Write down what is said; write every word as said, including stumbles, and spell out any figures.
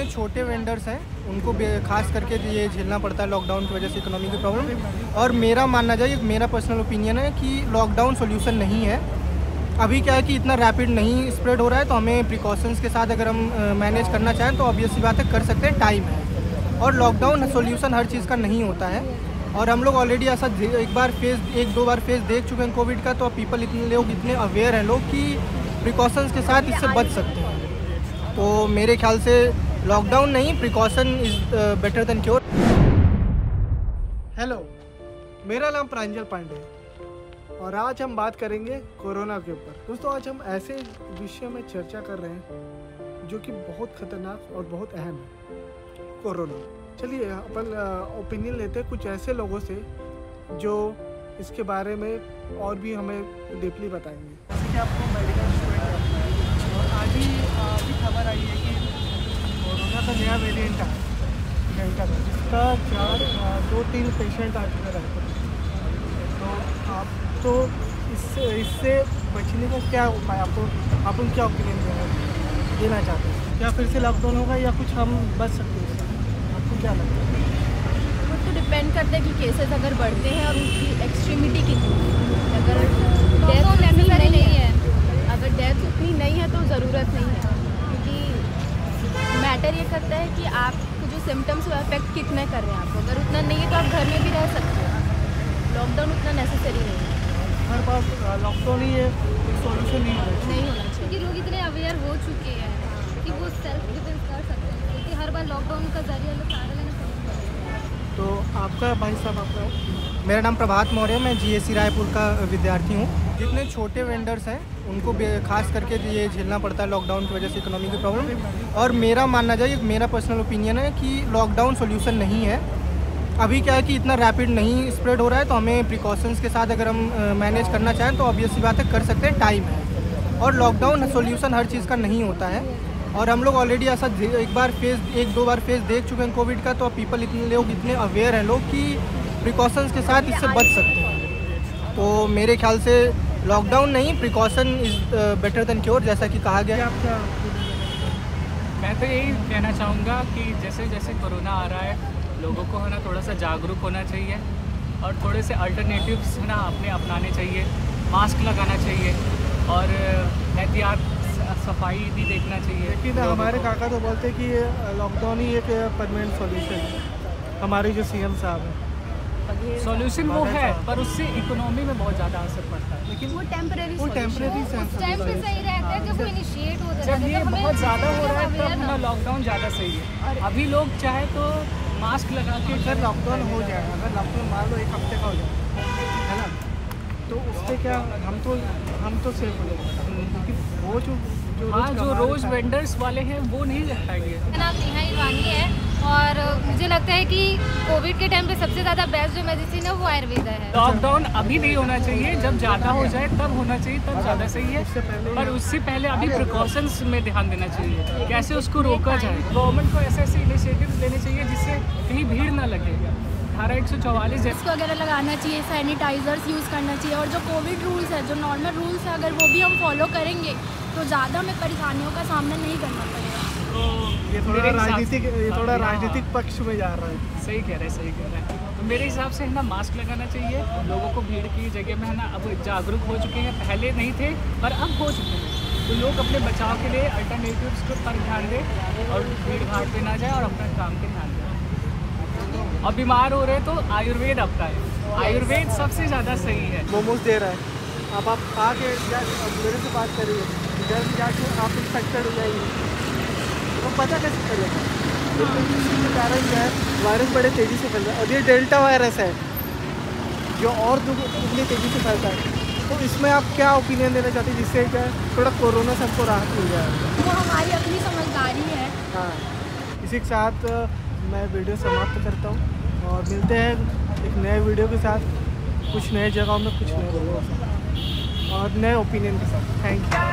जितने छोटे वेंडर्स हैं उनको खास करके ये झेलना पड़ता है लॉकडाउन की वजह से इकोनॉमी की प्रॉब्लम। और मेरा मानना चाहिए, मेरा पर्सनल ओपिनियन है कि लॉकडाउन सोल्यूशन नहीं है। अभी क्या है कि इतना रैपिड नहीं स्प्रेड हो रहा है, तो हमें प्रिकॉशंस के साथ अगर हम मैनेज करना चाहें तो ऑब्वियस सी बात है कर सकते हैं, टाइम है। और लॉकडाउन सोल्यूशन हर चीज़ का नहीं होता है, और हम लोग ऑलरेडी ऐसा एक बार फेज एक दो बार फेज देख चुके हैं कोविड का। तो पीपल इतने लोग इतने अवेयर हैं लोग कि प्रिकॉशंस के साथ इससे बच सकते हैं। तो मेरे ख्याल से लॉकडाउन नहीं, precaution is better than cure. Hello, मेरा नाम प्रांजल पांडे है और आज हम बात करेंगे कोरोना के ऊपर। दोस्तों, आज हम ऐसे विषय में चर्चा कर रहे हैं जो कि बहुत खतरनाक और बहुत अहम है, कोरोना। चलिए अपन ओपिनियन लेते हैं कुछ ऐसे लोगों से जो इसके बारे में और भी हमें डीपली बताएंगे। जैसे कि आपको मेडिकल स्टूडेंट है और आज ही अभी खबर आई है कि कोरोना का नया वेरिएंट है डेल्टा का, जिसका चार दो तीन पेशेंट आ चुके रहते हैं। तो आप तो इससे इससे बचने का क्या उपाय आपको आप उन क्या ओपिनियन देना देना चाहते हैं? क्या फिर से लॉकडाउन होगा या कुछ हम बच सकते हैं? आपको क्या लगता है? वो तो डिपेंड करता है कि केसेस अगर बढ़ते हैं और उसकी एक्सट्रीमिटी कितनी है। अगर डेथ उतनी नहीं है अगर डेथ उतनी नहीं है तो ज़रूरत नहीं है, क्योंकि मैटर ये करता है कि आपको जो सिम्टम्स वो अफेक्ट कितने कर रहे हैं आपको। अगर उतना नहीं है तो आप घर में भी रह सकते हो, लॉकडाउन उतना नेसेसरी नहीं है। हर पास लॉकडाउन ही है, सॉल्यूशन नहीं होना चाहिए। नहीं होना चाहिए क्योंकि लोग इतने अवेयर हो चुके हैं कि वो सेल्फ डिफेंस कर सकते हैं, क्योंकि हर बार लॉकडाउन का जरिया लोग सहारा लेना पड़ता है। तो आपका भाई साहब, आपका? मेरा नाम प्रभात मौर्य, मैं जीएससी रायपुर का विद्यार्थी हूँ। जितने छोटे वेंडर्स हैं उनको खास करके ये झेलना पड़ता है लॉकडाउन की वजह से इकोनॉमी की प्रॉब्लम। और मेरा मानना चाहिए, मेरा पर्सनल ओपिनियन है कि लॉकडाउन सोल्यूशन नहीं है। अभी क्या है कि इतना रैपिड नहीं स्प्रेड हो रहा है, तो हमें प्रिकॉशंस के साथ अगर हम मैनेज करना चाहें तो ऑब्वियस सी बात है कर सकते हैं, टाइम है। और लॉकडाउन सोल्यूशन हर चीज़ का नहीं होता है, और हम लोग ऑलरेडी ऐसा एक बार फेज एक दो बार फेज देख चुके हैं कोविड का। तो पीपल इतने लोग इतने अवेयर हैं लोग कि प्रिकॉशंस के साथ इससे बच सकते हैं। तो मेरे ख्याल से लॉकडाउन नहीं, precaution is better than cure, जैसा कि कहा गया। आपका? मैं तो यही कहना चाहूँगा कि जैसे जैसे कोरोना आ रहा है, लोगों को है ना थोड़ा सा जागरूक होना चाहिए और थोड़े से अल्टरनेटिव्स है ना अपने अपनाने चाहिए। मास्क लगाना चाहिए और एहतियात सफाई भी देखना चाहिए। लेकिन हमारे काका तो बोलते हैं कि लॉकडाउन ही एक परमानेंट सॉल्यूशन है। हमारे जो सीएम साहब हैं, सॉल्यूशन वो है, पर उससे इकोनॉमी में बहुत ज़्यादा असर पड़ता है। लेकिन वो टेम्परेरी वो टेम्परेरी उस टाइम पे सही रहता है जब वो इनिशिएट हो जाता है, जब ये जब हमें बहुत ज़्यादा हो रहा है aware तब ना ना लॉकडाउन ज़्यादा सही है। अभी लोग चाहे तो मास्क लगा के अगर लॉकडाउन हो जाए, अगर लॉकडाउन मान लो एक हफ्ते का हो जाए, है ना, तो उससे क्या हम तो हम तो सेफ हो जाएंगे। लेकिन वो जो जो हाँ रोज जो कमा रोज़ रहे हैं, वेंडर्स वाले हैं वो नहीं रह पाएंगे। मेरा नाम नेहा ईरवानी है और मुझे लगता है कि कोविड के टाइम पे सबसे ज़्यादा बेस्ट जो मेडिसिन है वो आयुर्वेदा है। लॉकडाउन अभी नहीं होना चाहिए, जब ज़्यादा हो जाए तब होना चाहिए, तब ज़्यादा सही है। उससे पहले पर उससे पहले अभी प्रिकॉशंस में ध्यान देना चाहिए, कैसे उसको रोका जाए। गवर्नमेंट को ऐसे ऐसे इनिशिएटिव लेने चाहिए जिससे कहीं भीड़ ना लगे। अठारह एक सौ चौवालीस मास्क वगैरह लगाना चाहिए, सैनिटाइजर्स यूज़ करना चाहिए, और जो कोविड रूल्स है, जो नॉर्मल रूल्स है, अगर वो भी हम फॉलो करेंगे तो ज़्यादा हमें परेशानियों का सामना नहीं करना पड़ेगा। तो ये थोड़ा मेरे हिसाब राजनीतिक से- ये थोड़ा हाँ, राजनीतिक पक्ष में जा रहा है। सही कह रहे हैं सही कह रहे हैं। तो मेरे हिसाब से है ना मास्क लगाना चाहिए। लोगों को भीड़ की जगह में है ना अब जागरूक हो चुके हैं, पहले नहीं थे पर अब हो चुके हैं। तो लोग अपने बचाव के लिए अल्टरनेटिव्स को पर ध्यान दें और भीड़ भाड़ पे ना जाए और अपना काम के ध्यान दें। और बीमार हो रहे तो आयुर्वेद अपनाएं, आयुर्वेद सबसे ज़्यादा सही है। मोमोज दे रहा है, अब आप आके मेरे से बात करिए, इधर भी जाके आप इन्फेक्टेड हो जाएंगे, तो पता कैसे चलेगा? इसके कारण जो है वायरस बड़े तेज़ी से फैल रहा है, और ये डेल्टा वायरस है जो और दुगनी तेज़ी से फैलता है। तो इसमें आप क्या ओपिनियन देना चाहते हैं जिससे क्या है थोड़ा कोरोना से हमको राहत मिल जाए? वो हमारी अपनी समझदारी है। हाँ, इसी के साथ मैं वीडियो समाप्त करता हूँ और मिलते हैं एक नए वीडियो के साथ, कुछ नए जगहों में, कुछ नए लोगों के साथ और नए ओपिनियन के साथ। Thank you.